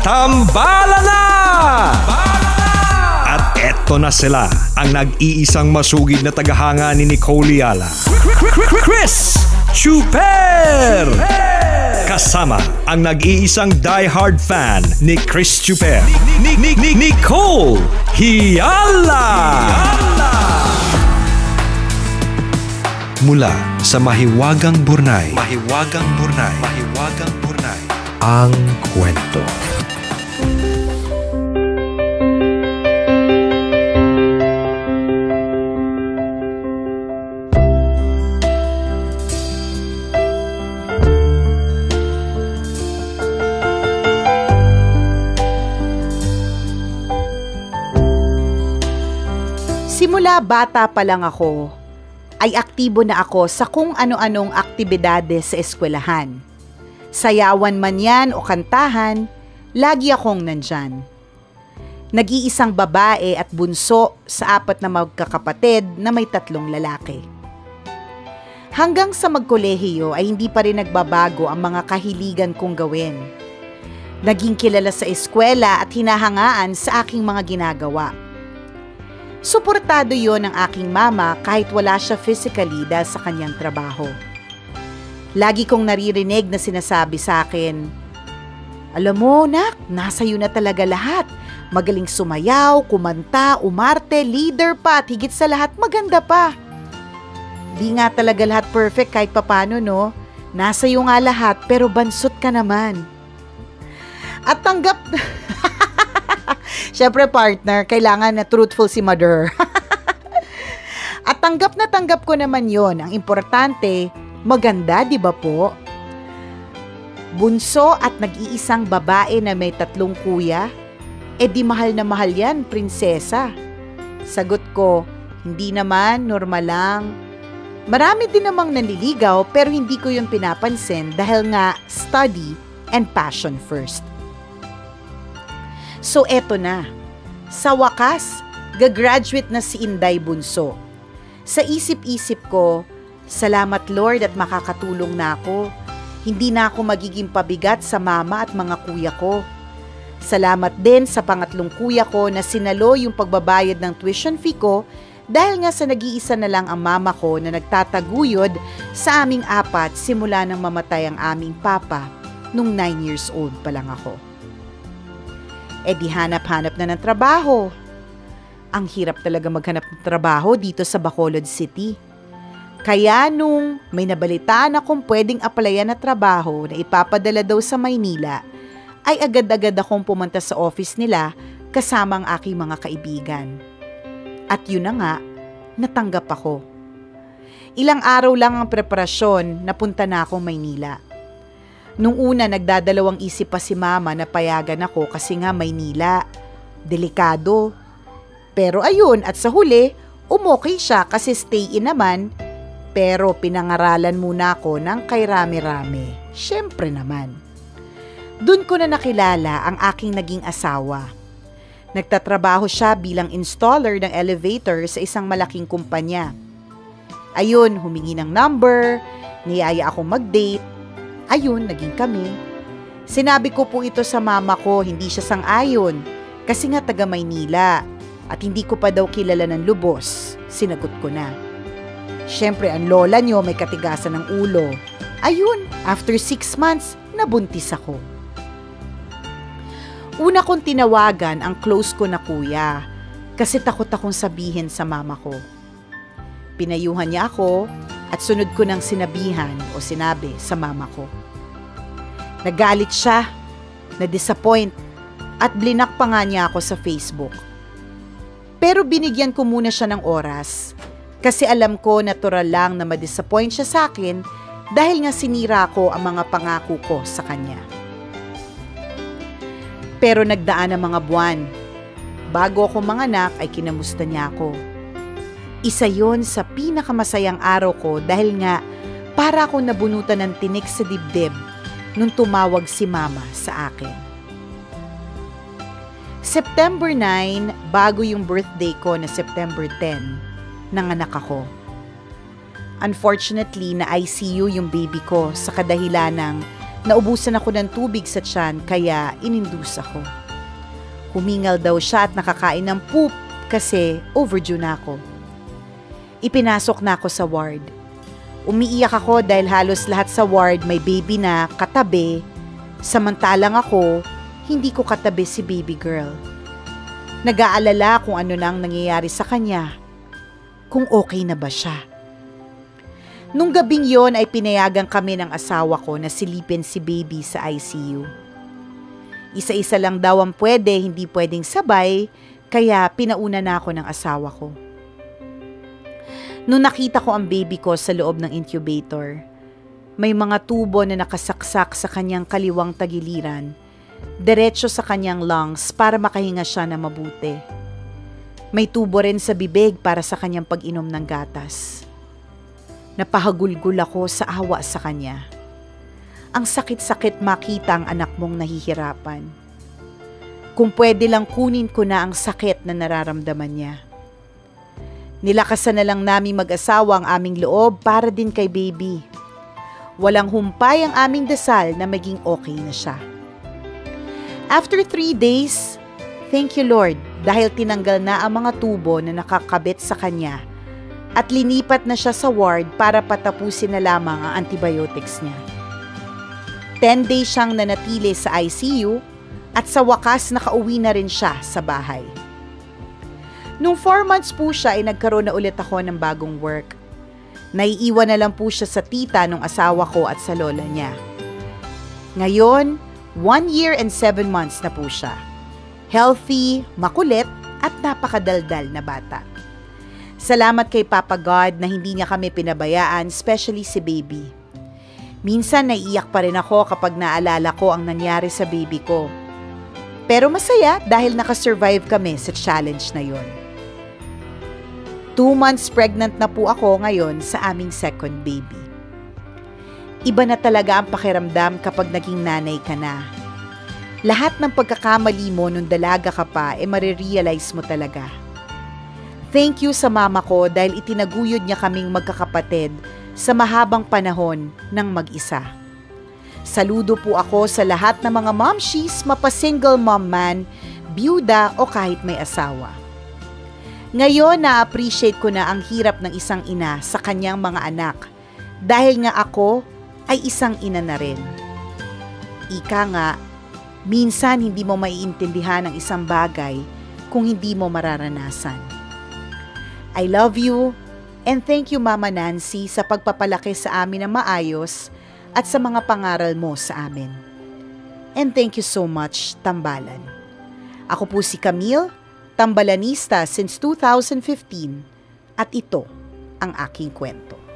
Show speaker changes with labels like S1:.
S1: Tambala na! At eto na sila, ang nag-iisang masugid na tagahanga ni Nicole Yala. Chris Chuper! Kasama ang nag-iisang diehard fan ni Chris Chuper, Nicole Yala! Mula sa Mahiwagang Burnay, ang kwento.
S2: Simula bata pa lang ako, ay aktibo na ako sa kung ano-anong aktibidades sa eskwelahan. Sayawan man yan o kantahan, lagi akong nandyan. Nag-iisang babae at bunso sa 4 na magkakapatid na may 3 lalaki. Hanggang sa magkolehiyo ay hindi pa rin nagbabago ang mga kahiligan kong gawin. Naging kilala sa eskwela at hinahangaan sa aking mga ginagawa. Suportado yon ng aking mama kahit wala siya physically dahil sa kanyang trabaho. Lagi kong naririnig na sinasabi sa akin, "Alam mo, nak, nasa iyo na talaga lahat. Magaling sumayaw, kumanta, umarte, leader pa at higit sa lahat maganda pa." Di nga talaga lahat perfect kahit papano, no? Nasa iyo nga lahat pero bansot ka naman. At tanggap... Siyempre partner, kailangan na truthful si mother. At tanggap na tanggap ko naman yon. Ang importante, maganda, di ba po? Bunso at nag-iisang babae na may 3 kuya, di mahal na mahal yan, prinsesa. Sagot ko, hindi naman, normal lang. Marami din namang nanliligaw pero hindi ko yun pinapansin dahil nga study and passion first. So eto na, sa wakas, gagraduate na si Inday Bunso. Sa isip-isip ko, salamat Lord at makakatulong na ako. Hindi na ako magiging pabigat sa mama at mga kuya ko. Salamat din sa pangatlong kuya ko na sinalo yung pagbabayad ng tuition fee ko dahil nga sa nag-iisa na lang ang mama ko na nagtataguyod sa aming 4 simula nang mamatay ang aming papa nung 9 years old pa lang ako. Di hanap-hanap na ng trabaho. Ang hirap talaga maghanap ng trabaho dito sa Bacolod City. Kaya nung may nabalitaan akong pwedeng applyan na trabaho na ipapadala daw sa Maynila, ay agad-agad akong pumunta sa office nila kasama ang aking mga kaibigan. At yun na nga, natanggap ako. Ilang araw lang ang preparasyon, napunta na akong Maynila. Nung una, nagdadalawang isip pa si mama na payagan ako kasi nga Maynila. Delikado. Pero ayun, at sa huli, umokay siya kasi stay-in naman. Pero pinangaralan muna ako ng kay rami-rami. Siyempre naman. Doon ko na nakilala ang aking naging asawa. Nagtatrabaho siya bilang installer ng elevator sa isang malaking kumpanya. Ayun, humingi ng number, niyaya akong mag-date. Ayun, naging kami. Sinabi ko po ito sa mama ko, hindi siya sang-ayon. Kasi nga taga Maynila at hindi ko pa daw kilala ng lubos. Sinagot ko na. Siyempre, ang lola niyo may katigasan ng ulo. Ayun, after 6 months, nabuntis ako. Una kong tinawagan ang close ko na kuya kasi takot akong sabihin sa mama ko. Pinayuhan niya ako at sunod ko ng sinabihan o sinabi sa mama ko. Nagalit siya, na-disappoint at blinak pa nga niya ako sa Facebook. Pero binigyan ko muna siya ng oras kasi alam ko natural lang na ma-disappoint siya sa akin dahil nga sinira ko ang mga pangako ko sa kanya. Pero nagdaan ang mga buwan. Bago ako manganak ay kinamusta niya ako. Isa yon sa pinakamasayang araw ko dahil nga para akong nabunutan ng tinik sa dibdib nung tumawag si mama sa akin. September 9, bago yung birthday ko na September 10, nanganak ako. Unfortunately, na ICU yung baby ko sa kadahilan ng Naubusan ako ng tubig sa tiyan kaya inindus ako. Humingal daw siya at nakakain ng poop kasi overdue na ako. Ipinasok na ako sa ward. Umiiyak ako dahil halos lahat sa ward may baby na katabi, samantalang ako, hindi ko katabi si baby girl. Nag-aalala kung ano nang nangyayari sa kanya, kung okay na ba siya. Nung gabing yon ay pinayagan kami ng asawa ko na silipin si baby sa ICU. Isa-isa lang daw ang pwede, hindi pwedeng sabay, kaya pinauna na ako ng asawa ko. Nung nakita ko ang baby ko sa loob ng incubator, may mga tubo na nakasaksak sa kanyang kaliwang tagiliran, diretso sa kanyang lungs para makahinga siya na mabuti. May tubo rin sa bibig para sa kanyang pag-inom ng gatas. Napahagulgul ako sa awa sa kanya. Ang sakit-sakit makita ang anak mong nahihirapan. Kung pwede lang kunin ko na ang sakit na nararamdaman niya. Nilakasan na lang namin mag-asawa ang aming loob para din kay baby. Walang humpay ang aming dasal na maging okay na siya. After 3 days, thank you Lord dahil tinanggal na ang mga tubo na nakakabit sa kanya at linipat na siya sa ward para patapusin na lamang ang antibiotics niya. 10 days siyang nanatili sa ICU at sa wakas nakauwi na rin siya sa bahay. Nung 4 months po siya ay nagkaroon na ulit ako ng bagong work. Naiiwan na lang po siya sa tita ng asawa ko at sa lola niya. Ngayon, 1 year and 7 months na po siya. Healthy, makulit at napakadaldal na bata. Salamat kay Papa God na hindi niya kami pinabayaan, especially si baby. Minsan naiiyak pa rin ako kapag naalala ko ang nangyari sa baby ko. Pero masaya dahil nakasurvive kami sa challenge na yon. 2 months pregnant na po ako ngayon sa aming second baby. Iba na talaga ang pakiramdam kapag naging nanay ka na. Lahat ng pagkakamali mo nung dalaga ka pa marirealize mo talaga. Thank you sa mama ko dahil itinaguyod niya kaming magkakapatid sa mahabang panahon ng mag-isa. Saludo po ako sa lahat ng mga momshies, mapa-single mom man, byuda o kahit may asawa. Ngayon na-appreciate ko na ang hirap ng isang ina sa kanyang mga anak dahil nga ako ay isang ina na rin. Ika nga, minsan hindi mo maiintindihan ang isang bagay kung hindi mo mararanasan. I love you and thank you Mama Nancy sa pagpapalaki sa amin ng maayos at sa mga pangaral mo sa amin. And thank you so much, Tambalan. Ako po si Camille, Tambalanista since 2015 at ito ang aking kwento.